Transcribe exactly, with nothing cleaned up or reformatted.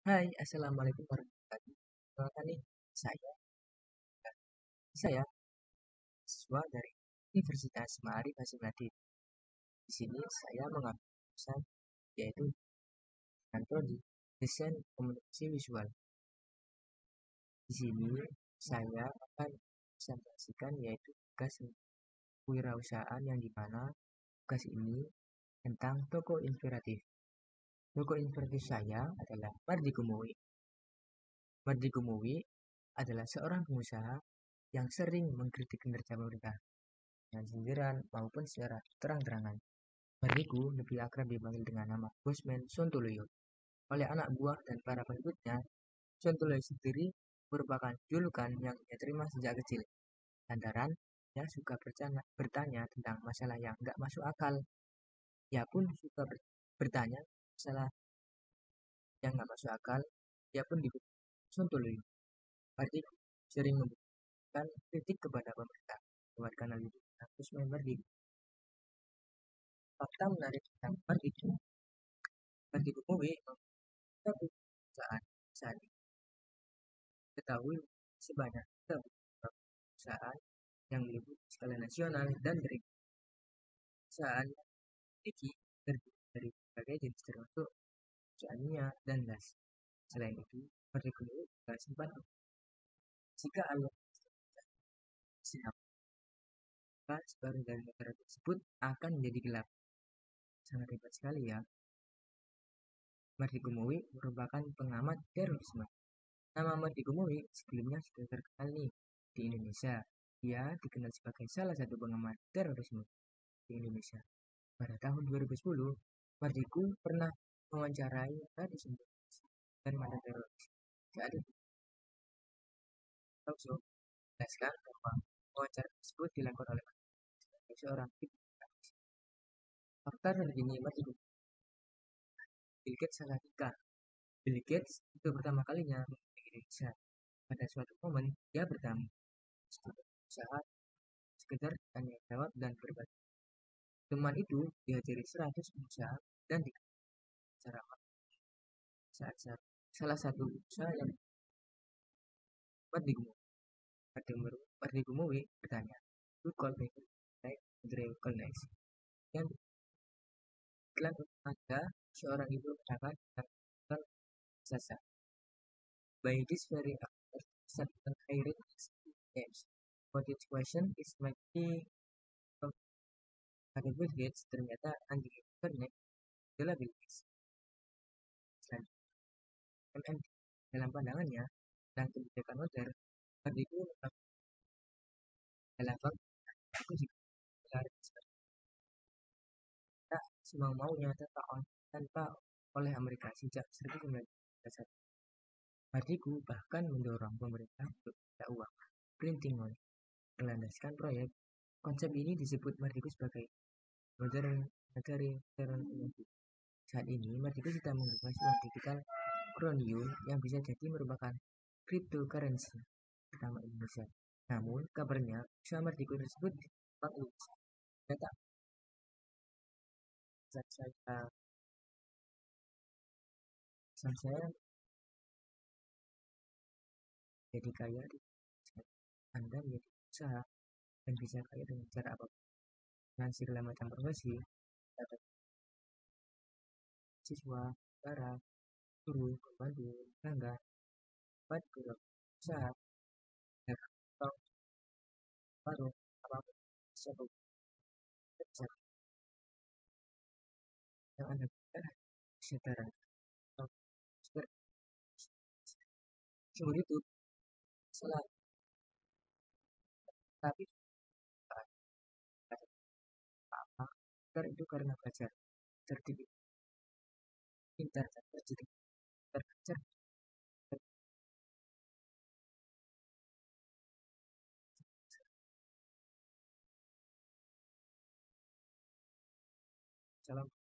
Hai, assalamualaikum warahmatullahi wabarakatuh. Perkenalkan nih, saya saya siswa dari Universitas Ma'arif Hasyim Nadif. Di sini saya mengambil jurusan yaitu dengan prodi desain komunikasi visual. Di sini saya akan presentasikan yaitu tugas kewirausahaan yang dimana tugas ini tentang toko inspiratif. Toko inspiratif saya adalah Mardi Gumowi. Mardi Gumowi adalah seorang pengusaha yang sering mengkritik kinerja pemerintah dengan sindiran maupun secara terang-terangan. Mardiku lebih akrab dipanggil dengan nama Bosman Sontoloyo. Oleh anak buah dan para pengikutnya, Sontoloyo sendiri merupakan julukan yang ia terima sejak kecil. Lantaran ia suka bercana, bertanya tentang masalah yang tidak masuk akal. Ia pun suka ber, bertanya masalah yang tidak masuk akal. Ia pun disebut Sontoloyo. Mardiku sering memberikan kritik kepada pemerintah lewat kanal YouTube Bosman Mardiku. Fakta menarik tentang Mardiku, Mardiku Mowe satu perusahaan saat ini ketahui sebanyak tiga perusahaan yang meliputi skala nasional dan berikut perusahaan yang memiliki terdiri dari berbagai jenis termasuk perusahaan minyak dan gas. Selain itu, Mardiku Mowe juga sempat jika Allah siap sebagian dari negara tersebut akan menjadi gelap. Sangat hebat sekali ya. Mardiku Mowe merupakan pengamat terorisme. Nama Mardiku Mowe sebelumnya sudah terkenal nih di Indonesia. Dia dikenal sebagai salah satu pengamat terorisme di Indonesia. Pada tahun dua ribu sepuluh, Mardiku pernah mewawancarai Radis dan mantan teroris. Saat itu, Tauso menjelaskan bahwa wawancara tersebut dilakukan oleh seorang ibu. Fakta terkini Mardiku Bill Gates salah nikah. Bill Gates itu pertama kalinya di Indonesia. Pada suatu momen, dia bertamu. Usaha sekedar tanya jawab dan berbagi. Teman itu dihadiri seratus pengusaha dan dicara saat saat salah satu usaha yang Mardiku Mardiku Mowe bertanya, "You call me like Andre Colnex?" Yang iklan ada seorang ibu mendapat dan sasa. By this very actor, certain hiring games. For this question is maybe pada Bill Gates ternyata Andre Colnex adalah Bill Gates. M M T dalam pandangannya tentang kebijakan modern, Mardiku dalam aku juga menarik tak semau-maunya tanpa, tanpa oleh Amerika sejak seribu sembilan ratus sembilan puluh satu. Mardiku bahkan mendorong pemerintah untuk minta uang printing money melandaskan proyek. Konsep ini disebut Mardiku sebagai modern monetary technology. Saat ini Mardiku sedang mengembangkan uang digital Kronium yang bisa jadi merupakan cryptocurrency pertama Indonesia. Namun kabarnya usaha Mardiku tersebut ditolak Indonesia. Data saya saya jadi kaya Anda menjadi usaha dan bisa kaya dengan cara apapun dengan segala macam profesi dapat siswa, para, guru, pembantu, tetangga, dapat berusaha dan atau baru apapun siapapun bisa yang Anda butuhkan kesadaran atau seumur itu selalu tapi apa karena itu karena belajar cerdik pintar dan cerdik terkejar salam